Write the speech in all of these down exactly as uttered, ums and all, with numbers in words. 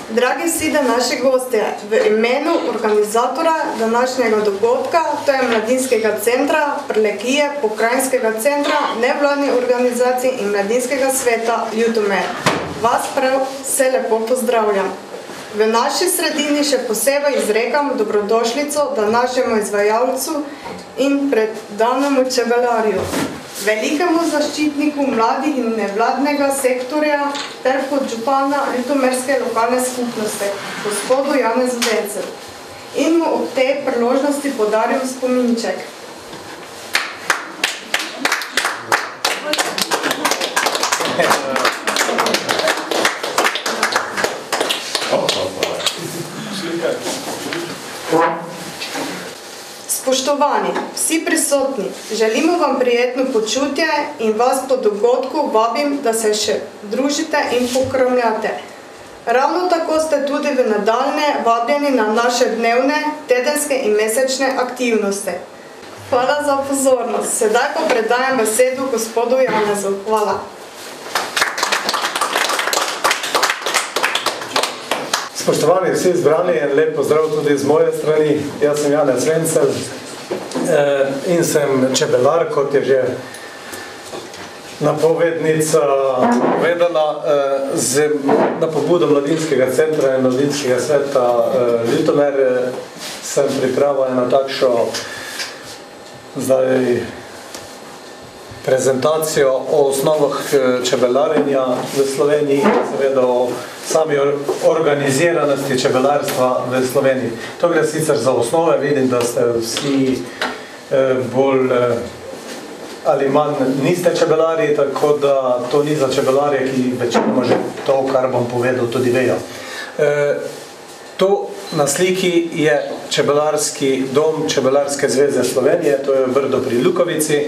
Dragi vsi današnji gostje, v imenu organizatora današnjega dogodka, to je Mladinskega centra, Prlekije, Pokrajinskega centra, nevladnih organizacij in Mladinskega sveta Ljutomer, vas prav vse lepo pozdravljam. V naši sredini še posebej izrekam dobrodošlico današnjemu izvajalcu in predanemu čebelarju, velikemu zaščitniku mladih in nevladnega sektorja ter podžupana ljutomerske lokalne skupnosti, gospodu Janezu Denceru. In mu ob tej priložnosti podarim spominček. Spoštovani, vsi prisotni, želimo vam prijetno počutje in vas po dogodku vabim, da se še družite in pokramljate. Ravno tako ste tudi v nadaljnje vabljeni na naše dnevne, tedenske in mesečne aktivnosti. Hvala za pozornost. Sedaj pa predajam besedo gospodu Janezu. Hvala. Spoštovani vsi zbrani, en lep pozdrav tudi z moje strani. Jaz sem Janez Vencel in sem čebelar, kot je že napovednica povedala, na pobudo Mladinskega centra in Mladinskega sveta Ljutomer sem pripravil eno takšno zdaj prezentacijo o osnovah čebelarjenja v Sloveniji in seveda o sami organiziranosti čebelarstva v Sloveniji. To gre sicer za osnove, vidim, da ste vsi bolj ali manj niste čebelari, tako da to ni za čebelarje, ki večinoma že to, kar bom povedal, tudi vejo. To na sliki je čebelarski dom Čebelarske zveze Slovenije, to je Brdo pri Lukovici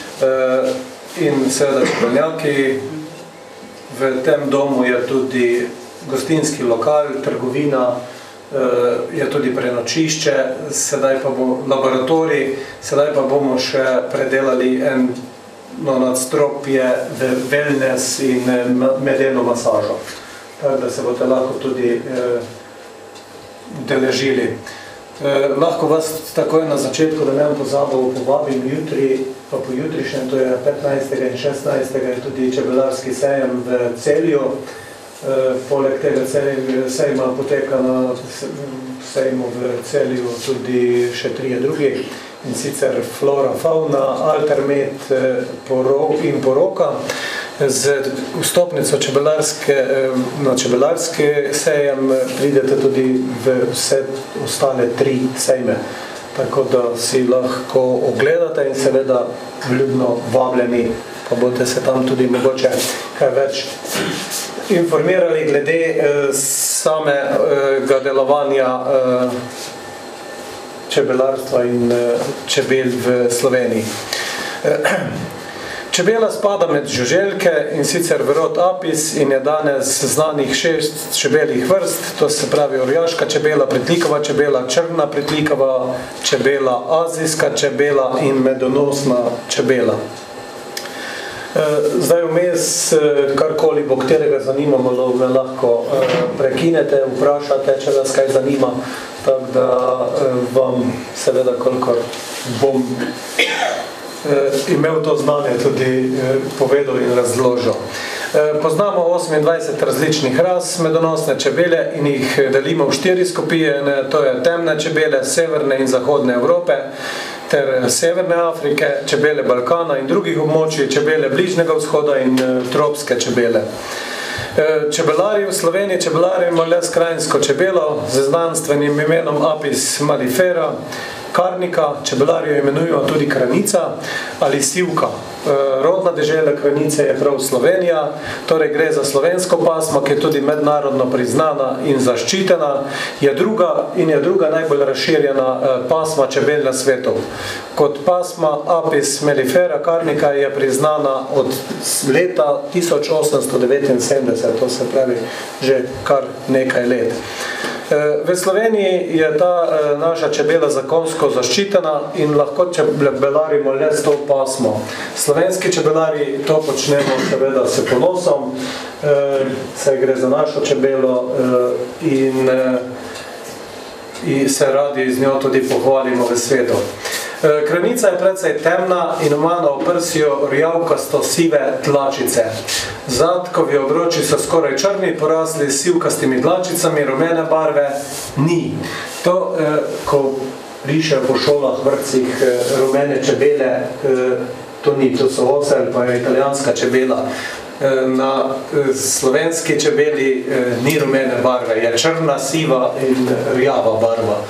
in seveda čebeljaki. V tem domu je tudi gostinski lokal, trgovina, je tudi prenočišče, sedaj pa bo laboratorij, sedaj pa bomo še predelali eno nadstropje v wellness in medeno masažo, tako da se boste lahko tudi deležili. Lahko vas takoj na začetku, da ne bom pozabil, povabim jutri, pa po jutrišnjem, to je petnajstega in šestnajstega, je tudi čebelarski sejem v Celju. Poleg tega sejma poteka na sejmu v Celju tudi še trije drugi, in sicer Flora, Fauna, Altermet in Poroka. Z vstopnico na čebelarski sejem pridete tudi v vse ostale tri sejme, tako da si lahko ogledate in seveda vljudno vabljeni, pa boste se tam tudi mogoče kaj več informirali glede samega delovanja čebelarstva in čebel v Sloveniji. Čebela spada med žuželke in sicer v rod Apis in je danes znanih šest čebeljih vrst, to se pravi orjaška čebela, pritlikava čebela, črna pritlikava čebela, azijska čebela in medonosna čebela. Zdaj vmes, karkoli bo katerega zanimamo, me lahko prekinete, vprašate, če vas kaj zanima, tako da vam seveda kolikor bom imel to znanje tudi povedal in razložil. Poznamo osemindvajset različnih ras medonosne čebele in jih delimo v štiri skupine, to je temne čebele, severne in zahodne Evrope, ter severne Afrike, čebele Balkana in drugih območij, čebele Bližnjega vzhoda in tropske čebele. Čebelari v Sloveniji čebelarimo le s krajinsko čebelo z znanstvenim imenom Apis mellifera, karnika, čebelari jo imenujejo tudi kranica ali sivka. Rodna dežela kranice je prav Slovenija, torej gre za slovensko pasmo, ki je tudi mednarodno priznana in zaščitena, je druga in je druga najbolj razširjena pasma čebel na svetu. Kot pasma Apis mellifera karnika je priznana od leta tisoč osemsto devetinsedemdeset, to se pravi že kar nekaj let. V Sloveniji je ta naša čebela zakonsko zaščitena in lahko čebelarimo le s to pasmo. Slovenski čebelari to počnemo seveda s ponosom, saj gre za našo čebelo in, in se radi z njo tudi pohvalimo v svetu. Kranica je precej temna in ima na oprsju rjavkasto sive tlačice. Zadkovi obroči so skoraj črni, porasli s sivkastimi tlačicami, rumene barve ni. To, ko rišejo po šolah, vrtcih rumene čebele, to ni, to so osel, pa je italijanska čebela. Na slovenski čebeli ni rumene barve, je črna, siva in rjava barva.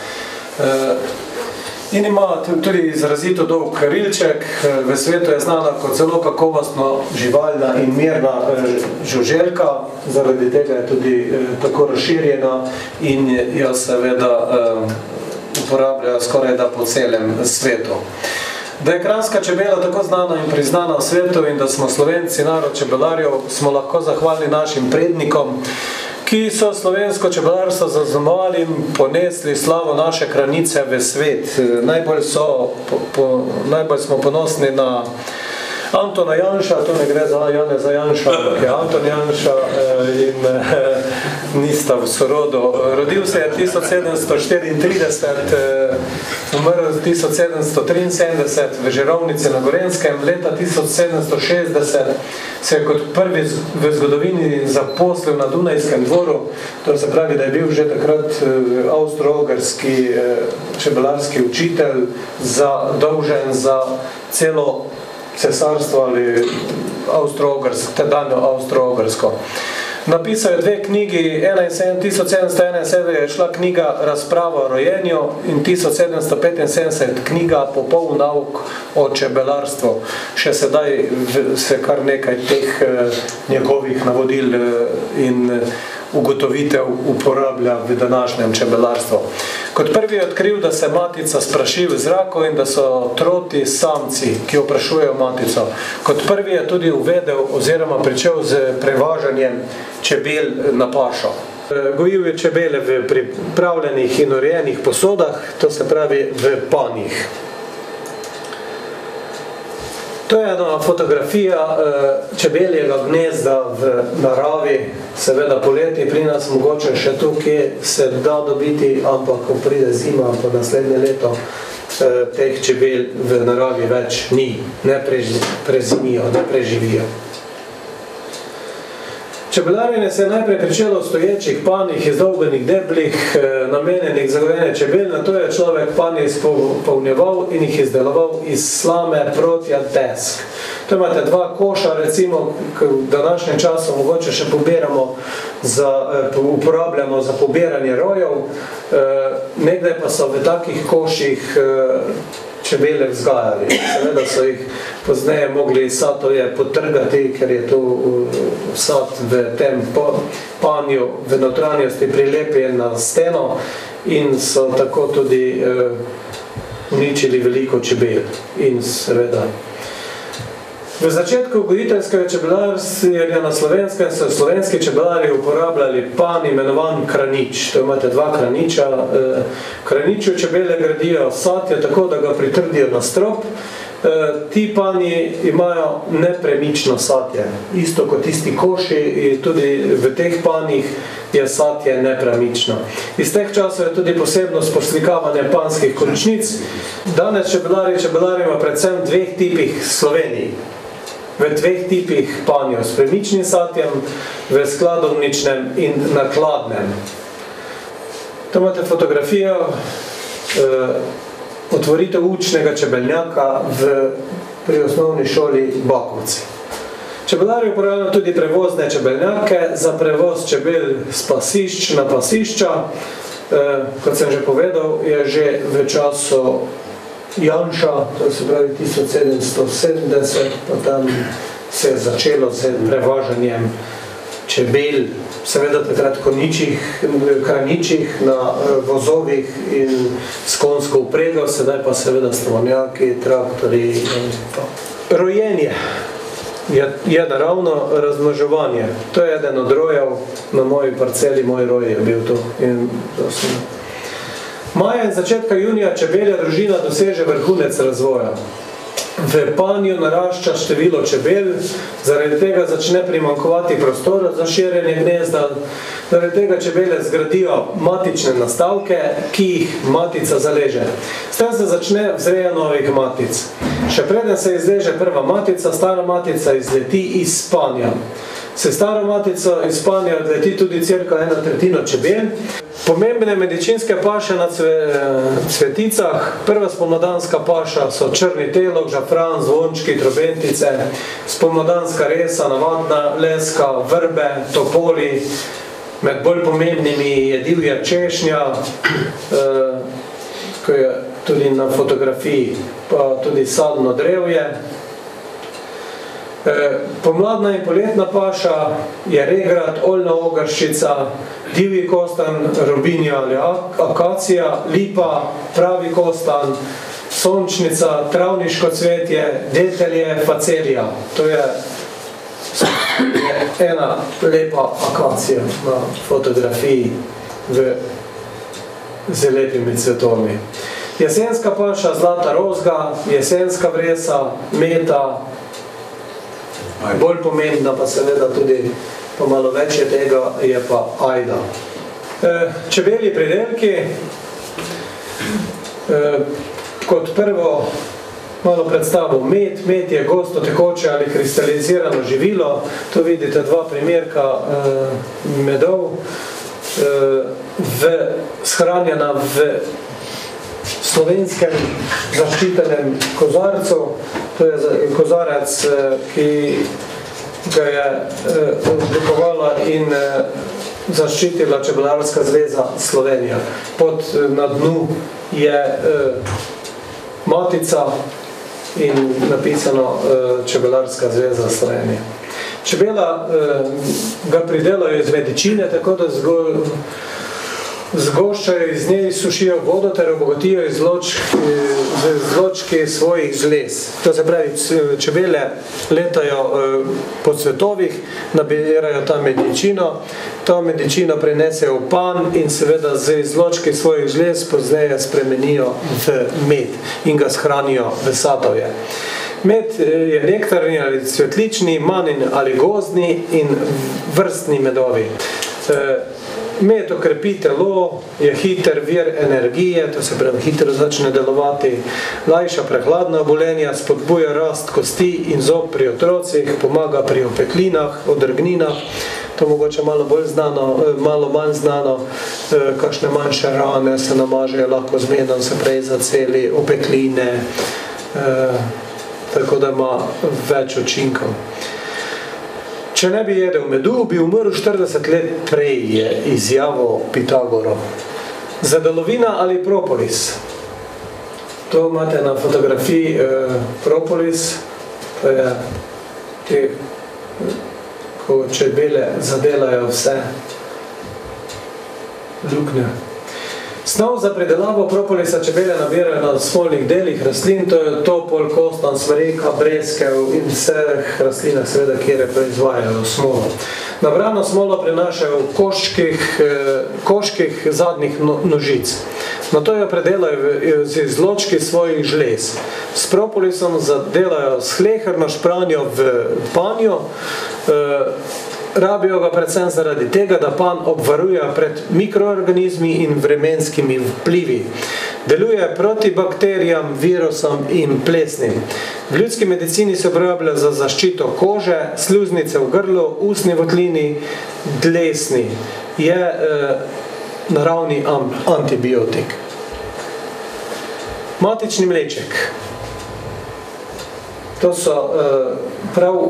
In ima tudi izrazito dolg krilček, v svetu je znana kot zelo kakovostno živalna in mirna žuželka, zaradi tega je tudi tako razširjena in jo seveda uporabljajo skoraj da po celem svetu. Da je kranjska čebela tako znana in priznana v svetu in da smo Slovenci narod čebelarjev, smo lahko zahvalni našim prednikom, ki so slovensko čebelarstvo zaznamovali in ponesli slavo naše kranice v svet. Najbolj, so, po, po, najbolj smo ponosni na Antona Janša, to ne gre za Janeza Janša, ampak je Anton Janša in nista v sorodu. Rodil se je tisoč sedemsto štiriintrideset, umrl tisoč sedemsto triinsedemdeset v Žirovnici na Gorenjskem, leta tisoč sedemsto šestdeset se je kot prvi v zgodovini zaposlil na Dunajskem dvoru, to se pravi, da je bil že takrat avstro-ogrski čebelarski učitelj, zadolžen za celo cesarstvo ali avstro-ogrsko, tedanjo avstro-ogrsko. Napisal je dve knjigi, tisoč sedemsto enainsedemdeset je šla knjiga Razprava o rojenju in tisoč sedemsto petinsedemdeset knjiga Popoln nauk o čebelarstvu. Še sedaj se kar nekaj teh njegovih navodil in ugotovitev uporablja v današnjem čebelarstvu. Kot prvi je odkril, da se matica spraši v zraku in da so troti samci, ki oprašujejo matico. Kot prvi je tudi uvedel oziroma pričel z prevažanjem čebel na pašo. Gojil je čebele v pripravljenih in urejenih posodah, to se pravi v panjih. To je ena fotografija čebeljega gnezda v naravi, seveda poleti pri nas mogoče še tukaj se da dobiti, ampak ko pride zima po naslednje leto, teh čebel v naravi več ni, ne prezimijo, ne preživijo. Čebelarjenje se je najprej pričelo v stoječih panjih, izdolbenih deblih, namenjenih za gojenje čebel, na to je človek panje izpolnjeval in jih izdeloval iz slame, protja, desk. To imate dva koša, recimo, v današnjem času mogoče še pobiramo za, uporabljamo za pobiranje rojev, nekdaj pa so v takih koših čebele vzgajali. Seveda so jih pozneje mogli satoje potrgati, ker je to sad v tem panju v notranjosti prilepljen na steno in so tako tudi uničili veliko čebel in seveda. V začetku gojiteljskega čebelarstva na Slovenskem so slovenski čebelari uporabljali panj imenovan kranič. To imate dva kraniča. Kraniču čebele gradijo satje tako, da ga pritrdijo na strop. Ti panji imajo nepremično satje. Isto kot tisti koši, tudi v teh panjih je satje nepremično. Iz teh časov je tudi posebnost poslikavanja panjskih končnic. Danes čebelari čebelarimo predvsem dveh tipih Sloveniji. V dveh tipih panjev, s premičnim satjem, v skladovničnem in nakladnem. Tu imate fotografijo eh, otvoritev učnega čebelnjaka v, pri osnovni šoli Bakovci. Čebelari uporabljajo tudi prevozne čebelnjake za prevoz čebel z pasišč na pasišča. Eh, kot sem že povedal, je že v času Janša, to se pravi tisoč sedemsto sedemdeset, pa tam se je začelo z prevažanjem čebel, seveda takrat koničih, kraničih na vozovih in s konjsko vprego, sedaj pa seveda strokovnjaki, traktori in pa. Rojenje. je, je naravno razmnoževanje. To je eden od rojev na moji parceli, moj roj je bil to. In, maja in začetka junija čebelja družina doseže vrhunec razvoja. V panju narašča število čebel, zaradi tega začne primanjkovati prostora za širjenje gnezda, zaradi tega čebele zgradijo matične nastavke, ki jih matica zaleže. S tem se začne vzreja novih matic. Še preden se izleže prva matica, stara matica izleti iz spanja. Se staro matico iz spanja odleti tudi cirka ena tretjina čebel. Pomembne medicinske paše na cveticah. Prva spomladanska paša so črni telok, žafran, zvončki, trobentice, spomladanska resa, navadna leska, vrbe, topoli. Med bolj pomembnimi je divja češnja, ko je tudi na fotografiji, pa tudi sadno drevje. Pomladna in poletna paša je regrat, oljna ogrščica, divji kostan, robinja ali akacija, lipa, pravi kostan, sončnica, travniško cvetje, detelje, facelija. To je ena lepa akacija na fotografiji v, z lepimi cvetovi. Jesenska paša, zlata rozga, jesenska vresa, meta, bolj pomembna pa seveda tudi, pa malo več je tega, je pa ajda. Čebelji pridelki, kot prvo malo predstavo med. Med je gosto tekoče ali kristalizirano živilo. Tu vidite dva primerka medov, v, shranjena v slovenskem zaščitenem kozarcu. To je kozarec, ki ga je oblikovala in zaščitila Čebelarska zveza Slovenija. Pod, na dnu je matica in napisano Čebelarska zveza Slovenija. Čebela ga pridelajo iz medičine, tako da zgolj zgoščajo iz nje, sušijo vodo ter obogatijo izločki svojih žlez. To se pravi, čebele letajo po cvetovih, nabirajo tam medičino, to medičino prinesejo v pan in seveda z izločki svojih žlez pozneje spremenijo v med in ga shranijo v sadovje. Med je nektarni ali cvetlični, manin ali gozdni in vrstni medovi. Med okrepi telo, je hiter vir energije, to se pravi hitro začne delovati, lajša prehladna obolenja, spodbuja rast kosti in zob pri otrocih, pomaga pri opeklinah, odrgninah, to mogoče malo bolj znano, malo manj znano, kakšne manjše rane se namažejo, lahko zmenom se prej zaceli, opekline, tako da ima več učinkov. Če ne bi jedel medu, bi umrl štirideset let prej, je izjavil Pitagoro. Zadelovina ali propolis. To imate na fotografiji eh, propolis, to je te, ko čebele zadelajo vse luknje. Snov za predelavo propolisa čebele nabirajo na smolnih delih rastlin, to je topol, kostan, smreka, breskev in vseh rastlinah, seveda, kjer proizvajajo smolo. Nabrano smolo prinašajo v koščkih, koščkih zadnjih nožic. Na to jo predelajo z izločki svojih žlez. S propolisom zadelajo s hleherno špranjo v panjo, rabijo ga predvsem zaradi tega, da pan obvaruje pred mikroorganizmi in vremenskimi vplivi. Deluje proti bakterijam, virusom in plesnim. V ljudski medicini se uporablja za zaščito kože, sluznice v grlu, ustni votlini, dlesni. Je eh, naravni antibiotik. Matični mleček. To so eh, prav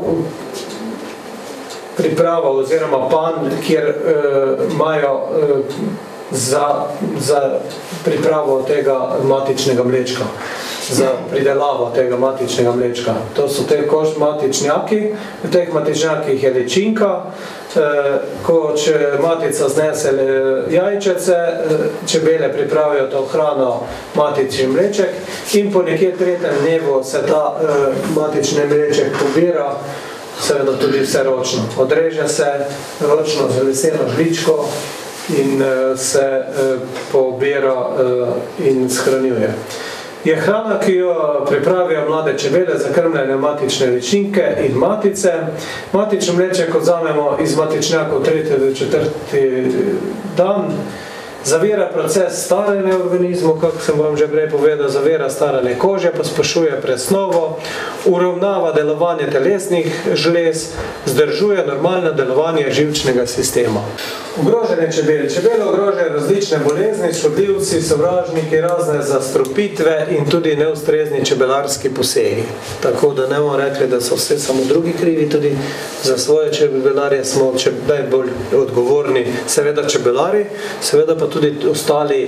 priprava oziroma pan, kjer uh, imajo uh, za, za pripravo tega matičnega mlečka, za pridelavo tega matičnega mlečka. To so te koš matičnjaki, v teh matičnjakih je lečinka, uh, ko če matica znese jajčece, uh, čebele pripravijo to hrano matični mleček in po nekje tretjem dnevu se ta uh, matični mleček pobira, seveda tudi vse ročno. Odreže se ročno z leseno žličko in se pobira in shranjuje. Je hrana, ki jo pripravijo mlade čebele za krmljenje matične ličinke in matice. Matično mlečje, ko vzamemo iz matičnjakov tretji do četrti dan, zavira proces staranja v organizmu, kako sem vam že prej povedal, zavira staranje kože, pospešuje presnovo, uravnava delovanje telesnih žlez, zdržuje normalno delovanje živčnega sistema. Ogrožene čebele. Čebele ogrožajo različne bolezni, škodljivci, sovražniki, razne zastrupitve in tudi neustrezni čebelarski posegi. Tako da ne bomo rekli, da so vse samo drugi krivi, tudi za svoje čebelarje smo najbolj odgovorni, seveda čebelari, seveda pa tudi ostali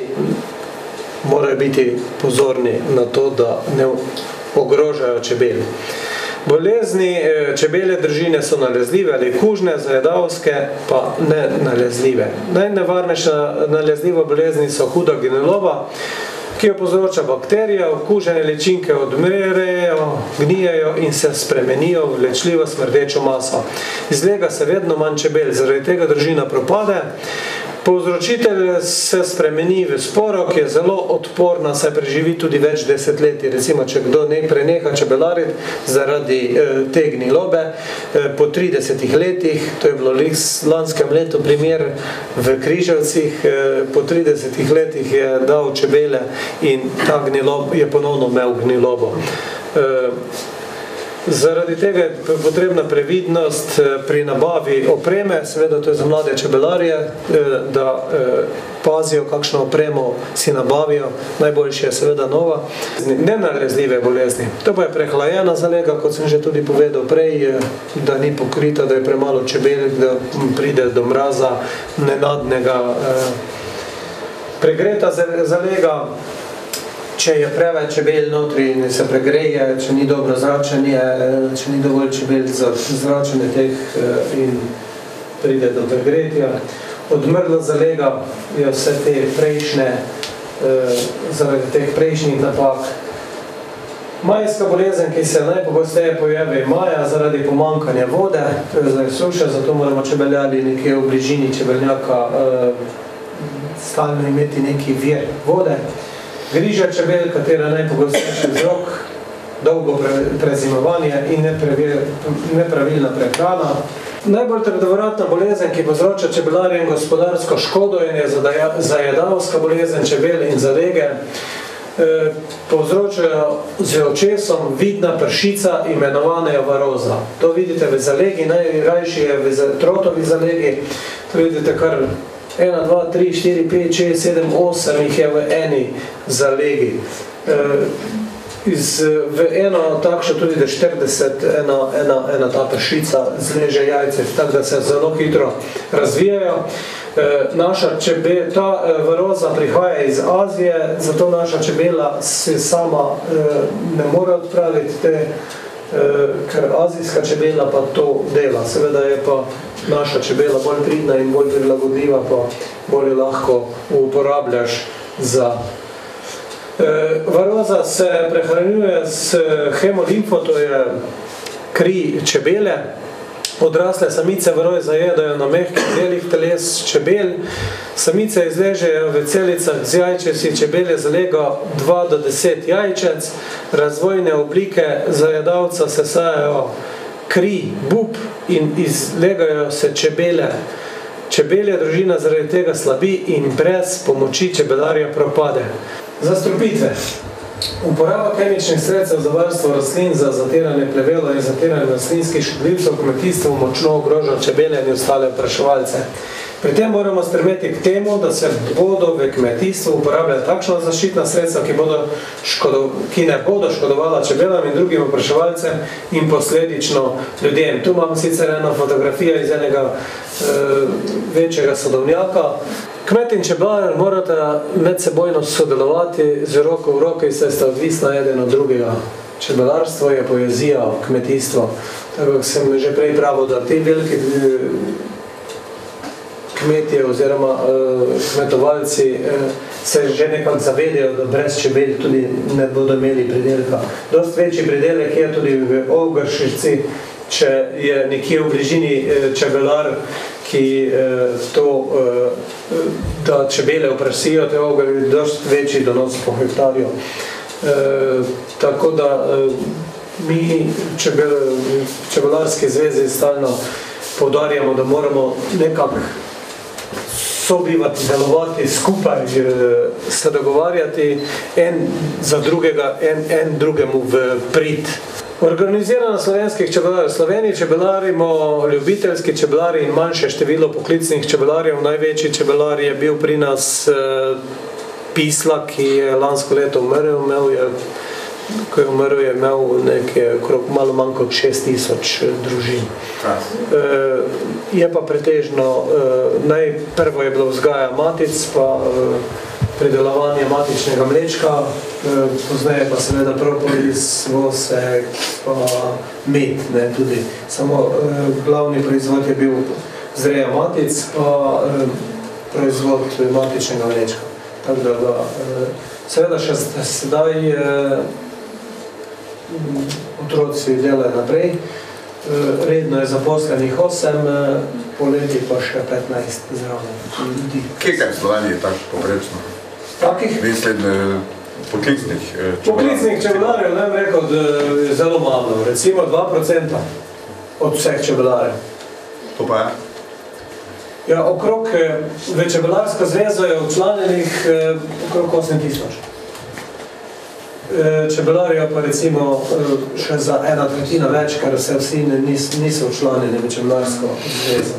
morajo biti pozorni na to, da ne ogrožajo čebele. Bolezni čebele držine so nalezljive ali kužne, zajedavske pa ne nalezljive. Najnevarnejša nalezljiva bolezni so huda gniloba, ki jo povzroča bakterija, okužene ličinke odmrejo, gnijejo in se spremenijo v vlečljivo smrdečo maso. Iz lega se vedno manj čebel, zaradi tega držina propade. Povzročitelj se spremeni v sporo, ki je zelo odporna, saj preživi tudi več desetletij. Recimo, če kdo ne preneha čebelariti zaradi eh, te gnilobe, eh, po tridesetih letih, to je bilo lanskem letu primer v Križevcih, eh, po tridesetih letih je dal čebele in ta gnilob je ponovno imel gnilobo. Eh, Zaradi tega je potrebna previdnost pri nabavi opreme, seveda to je za mlade čebelarje, da pazijo, kakšno opremo si nabavijo, najboljše je seveda nova. Nenalezljive bolezni, to pa je prehlajena zalega, kot sem že tudi povedal prej, da ni pokrita, da je premalo čebel, da pride do mraza, nenadnega pregreta zalega. Če je preveč čebel notri in se pregreje, če ni dobro zračenje, če ni dovolj čebel za zračenje teh in pride do pregretja. Odmrla zalega je vse te prejšnje, zaradi teh prejšnjih napak. Majska bolezen, ki se najpogosteje pojavi maja zaradi pomankanja vode, to je zdaj suša, zato moramo čebeljali nekje v bližini čebeljaka stalno imeti neki vir vode. Griža čebel, katera najpogostejši vzrok, dolgo prezimovanje in nepravilna prehrana. Najbolj trdovratna bolezen, ki povzroča čebelarjem gospodarsko škodo in je zajedavska bolezen čebel in zadege, povzročajo z očesom vidna pršica, imenovana varoza. To vidite v zalegi, najrajši je v trotovi zalegi, to vidite kar ena, dva, tri, štiri, pet, šest, sedem, osem jih je v eni zalegi. V eno takšno tudi do štirideset, ena ta pršica zleže jajce, tako da se zelo hitro razvijajo. Ta varoza prihaja iz Azije, zato naša čebela se sama ne more odpraviti te, ker azijska čebela pa to dela. Seveda je pa naša čebela bolj pridna in bolj prilagodljiva, pa bolj lahko uporabljaš za. Varoza se prehranjuje s hemolimfo, to je kri čebele. Odrasle samice varoje zajedajo na mehkih delih teles čebel. Samice izležejo v celicah z jajčeci, čebele zalega dva do deset jajčec. Razvojne oblike zajedavca sesajajo kri, bub in izlegajo se čebele. Čebelja družina zaradi tega slabi in brez pomoči čebelarja propade. Zastrupitve. Uporaba kemičnih sredstev za varstvo rastlin, za zatiranje plevela in zatiranje rastlinskih škodljivcev v kmetijstvu močno ogroža čebele in ostale opraševalce. Pri tem moramo stremeti k temu, da se bodo v kmetijstvu uporabljala takšna zaščitna sredstva, ki, bodo škodo, ki ne bodo škodovala čebelam in drugim opraševalcem in posledično ljudem. Tu imamo sicer eno fotografijo iz enega e, večjega sadovnjaka. Kmet in čebelar morata medsebojno sodelovati z roko v roki, saj sta odvisna eden od drugega. Čebelarstvo je poezija, kmetijstvo. Tako sem že prej pravil, da ti veliki kmetje oziroma kmetovalci se že nekako zavedajo, da brez čebel tudi ne bodo imeli pridelka. Dost večji pridelek je tudi v Ogršici, če je nekje v bližini čebelar, ki to, da čebele oprasijo, te ogled je dosti večji donos po hektarju. Tako da mi čebelarski zvezi stalno poudarjamo, da moramo nekako sobivati, delovati skupaj, se dogovarjati en za drugega, en, en drugemu v prid. Organizirano slovenskih čebelarjev. V Sloveniji čebelarimo ljubiteljski čebelari in manjše število poklicnih čebelarjev. Največji čebelar je bil pri nas Pisla, ki je lansko leto umrl, imel je, ko je umrl, je imel nekaj okrog malo manj kot šest tisoč družin. Je pa pretežno, najprvo je bilo vzgaja matic, pa pridelovanje matičnega mlečka, pozneje pa seveda propolis, vosek, pa med, ne, tudi. Samo glavni proizvod je bil zreja matic, pa proizvod matičnega mlečka. Tako da, da seveda še sedaj otroci delajo naprej, redno je zaposlenih osem, poleti pa še petnajst zraven ljudi. Kje je v Sloveniji tako poprečno? Takih? Mislim, poklicnih čebelarjev. Poklicnih čebelarjev, ne bi rekel, da je zelo malo. Recimo dva procenta od vseh čebelarjev. To pa je? Ja, okrog, v Čebelarsko zvezo je včlanjenih okrog osem tisoč. Čebelarja pa recimo še za ena tretjina več, ker se vsi niso včlanjeni v Čebelarsko zvezo.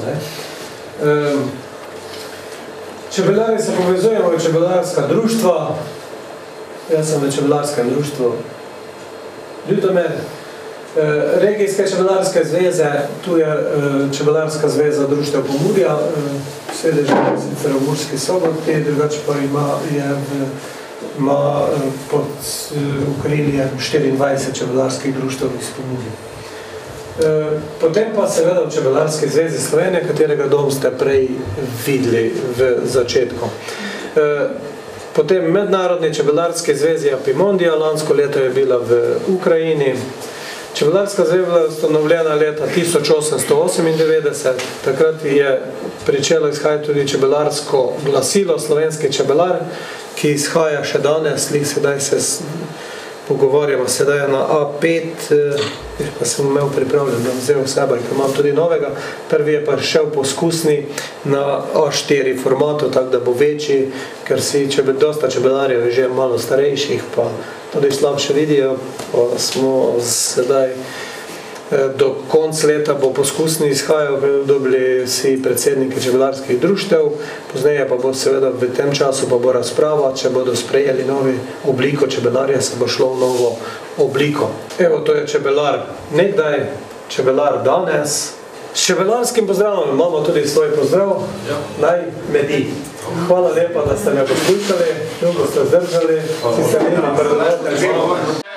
Čebelari se povezujemo v čebelarska društva. Jaz sem v čebelarskem društvu Ljutomer. Regijske čebelarske zveze, tu je Čebelarska zveza društev Pomurja, sedež je sicer v Murski Soboti, drugače pa ima, je v, ima pod okriljem štiriindvajset čebelarskih društev iz Pomurja. Potem pa seveda v Čebelarski zvezi Slovenije, katerega dom ste prej videli v začetku. Potem Mednarodni čebelarski zvezi Apimondija, lansko leto je bila v Ukrajini. Čebelarska zveza je bila ustanovljena leta tisoč osemsto osemindevetdeset, takrat je pričelo izhajati tudi čebelarsko glasilo Slovenski čebelar, ki izhaja še danes, sedaj se pogovarjamo, sedaj je na A pet, pa sem imel pripravljen, da vzel sebe, ker imam tudi novega. Prvi je pa šel poskusni na A štiri formatu, tako da bo večji, ker si dosta čebelarjev je že malo starejših, pa tudi slabše vidijo, pa smo sedaj do konca leta bo poskusni izhajal, dobili vsi predsedniki čebelarskih društev, pozneje pa bo seveda v tem času pa bo razprava, če bodo sprejeli novi obliko čebelarja, se bo šlo v novo obliko. Evo, to je čebelar nekdaj, čebelar danes. S čebelarskim pozdravom imamo tudi svoj pozdrav, naj medi. Hvala lepa, da ste me poslušali, dolgo ste zdržali, si se videli,